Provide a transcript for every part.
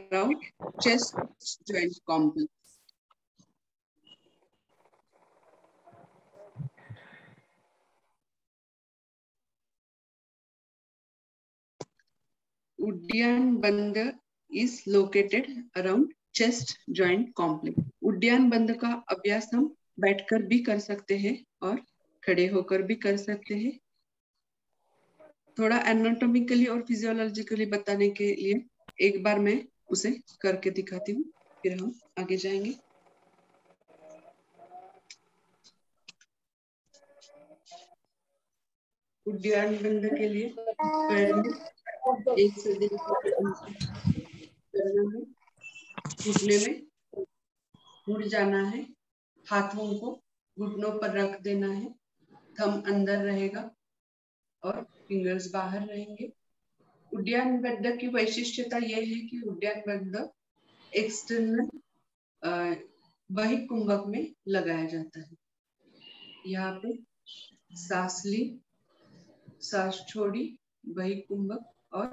around chest joint complex. उड्डयन बंद is located around chest joint complex. उड्डयन बंद का अभ्यास हम बैठकर भी कर सकते हैं और खड़े होकर भी कर सकते हैं। थोड़ा एनाटॉमिकली और फिजियोलॉजिकली बताने के लिए एक बार मैं उसे करके दिखाती हूँ, फिर हम आगे जाएंगे। उड्डयन बंद के लिए पैर में 1 से 1.5 करना है, घुटने में मुड़ जाना है, हाथों को घुटनों पर रख देना है, थंब अंदर रहेगा और फिंगर्स बाहर रहेंगे। उड्डयन बंद की वैशिष्ट्यता यह है कि उड्डयन बंद एक्सटर्नल बहिकुंभक में लगाया जाता है। यहाँ पे सांस ली, सांस छोड़ी, बहिकुंभक और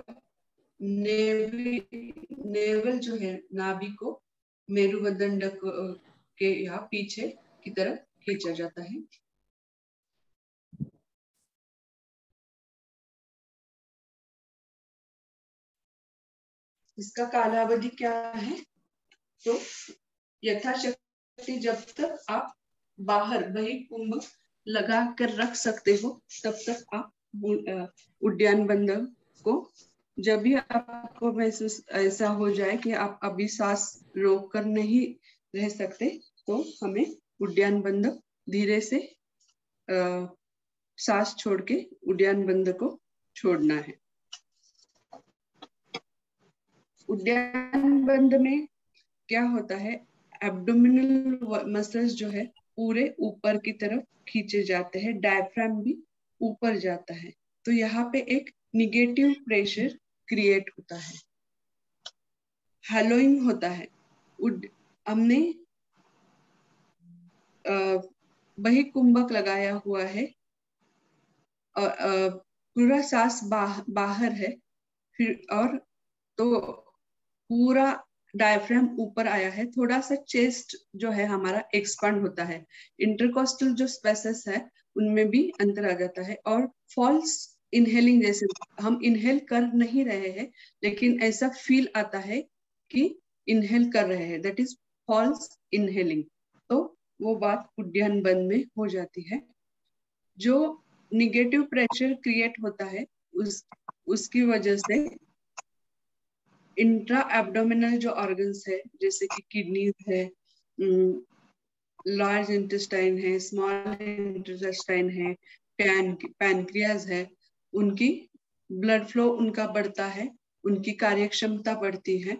नेवल जो है नाभि को मेरुदंड के यहाँ पीछे की तरफ खींचा जाता है। इसका कालावधि क्या है? तो यथाशक्ति जब तक आप बाहर बहिकुंभ लगा कर रख सकते हो तब तक आप उड्डयन बंद को, जब भी आपको महसूस ऐसा हो जाए कि आप अभी सांस रोक कर नहीं रह सकते तो हमें उड्डयन बंद धीरे से सांस छोड़ के उड्डयन बंद को छोड़ना है। उड्डयन बंद में क्या होता है, एब्डोमिनल मसल्स जो है पूरे ऊपर की तरफ खींचे जाते हैं, डायफ्राम भी ऊपर जाता है, तो यहाँ पे एक निगेटिव प्रेशर क्रिएट होता है, हैलोइंग होता है। हमने बहिकुंभक लगाया हुआ है, पूरा सांस बाहर है, फिर और तो पूरा डायफ्राम ऊपर आया है, थोड़ा सा चेस्ट जो है हमारा एक्सपांड होता है, इंटरकोस्टल जो स्पेसेस है उनमें भी अंतर आ जाता है, और फॉल्स इनहेलिंग, जैसे हम इनहेल कर नहीं रहे हैं लेकिन ऐसा फील आता है कि इनहेल कर रहे हैं, दैट इज फॉल्स इनहेलिंग। तो वो बात उड्डयन बंद में हो जाती है। जो निगेटिव प्रेशर क्रिएट होता है उसकी वजह से इंट्रा एब्डोमिनल जो ऑर्गन्स है, जैसे कि किडनीज है, लार्ज इंटेस्टाइन है, स्मॉल इंटेस्टाइन है, पैनक्रियाज है, उनकी ब्लड फ्लो उनका बढ़ता है, उनकी कार्यक्षमता बढ़ती है।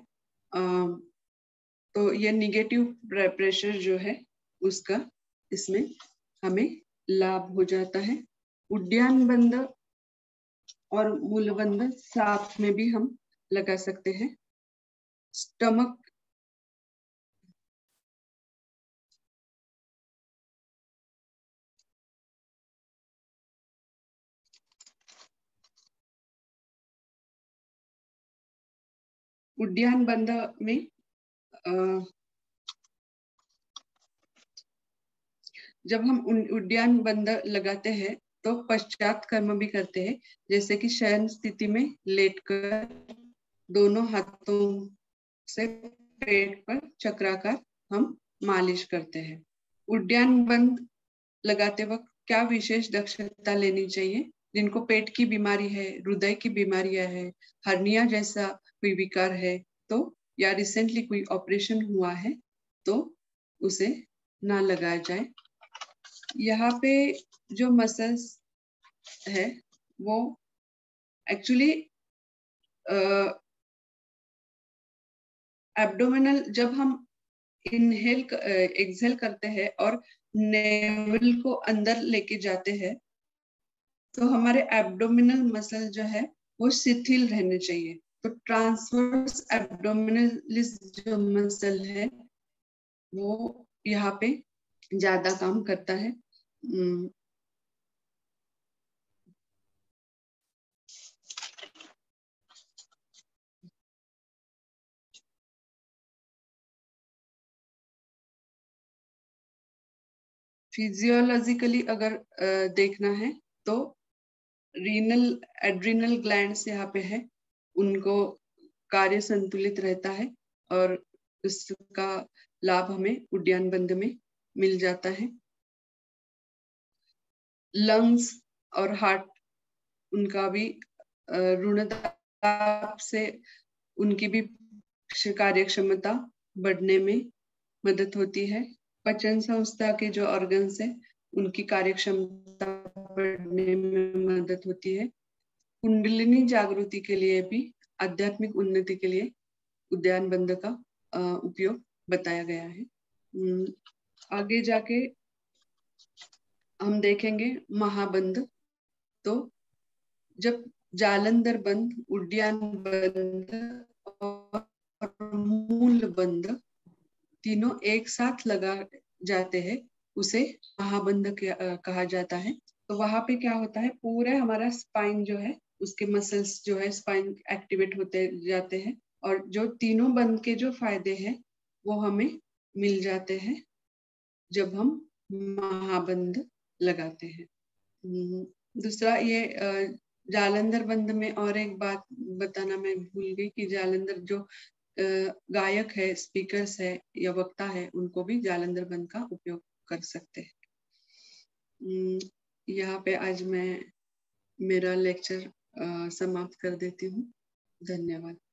तो ये निगेटिव प्रेशर जो है उसका इसमें हमें लाभ हो जाता है। उड्डयन बंद और मूलबंध साथ में भी हम लगा सकते हैं। स्टमक उड्डयन बंद में जब हम उड्डयन बंद लगाते हैं तो पश्चात कर्म भी करते हैं, जैसे कि शयन स्थिति में लेटकर दोनों हाथों से पेट पर चक्राकार हम मालिश करते हैं। उड्डयन बंद लगाते वक्त क्या विशेष दक्षता लेनी चाहिए? जिनको पेट की बीमारी है, हृदय की बीमारियां है, हर्निया जैसा कोई विकार है तो, या रिसेंटली कोई ऑपरेशन हुआ है तो उसे ना लगाया जाए। यहाँ पे जो मसल्स है वो एक्चुअली एब्डोमिनल, जब हम इनहेल एक्सहेल करते हैं और नेवल को अंदर लेके जाते हैं तो हमारे एब्डोमिनल मसल जो है वो शिथिल रहने चाहिए। तो ट्रांसवर्स एब्डोमिनलिस जो मसल है वो यहाँ पे ज्यादा काम करता है। फिजियोलॉजिकली अगर देखना है तो रीनल एड्रिनल ग्लैंड्स यहाँ पे है, उनको कार्य संतुलित रहता है और उसका लाभ हमें उद्यान बंद में मिल जाता है। लंग्स और हार्ट, उनका भी ऋणदाब से उनकी भी कार्य क्षमता बढ़ने में मदद होती है। पाचन संस्था के जो ऑर्गन्स है उनकी कार्य क्षमता बढ़ने में मदद होती है। कुंडलिनी जागृति के लिए भी, आध्यात्मिक उन्नति के लिए उद्यान बंद का उपयोग बताया गया है। आगे जाके हम देखेंगे महाबंध। तो जब जालंधर बंध, उद्यान बंध और मूल बंध तीनों एक साथ लगा जाते हैं, उसे महाबंध कहा जाता है। तो वहां पे क्या होता है, पूरा हमारा स्पाइन जो है, उसके मसल्स जो है स्पाइन एक्टिवेट होते जाते हैं और जो तीनों बंध के जो फायदे हैं वो हमें मिल जाते हैं जब हम महाबंध लगाते हैं। दूसरा ये जालंधर बंध में और एक बात बताना मैं भूल गई कि जालंधर जो गायक है, स्पीकर्स है या वक्ता है, उनको भी जालंधर बंध का उपयोग कर सकते हैं। यहाँ पे आज मैं मेरा लेक्चर समाप्त कर देती हूँ। धन्यवाद।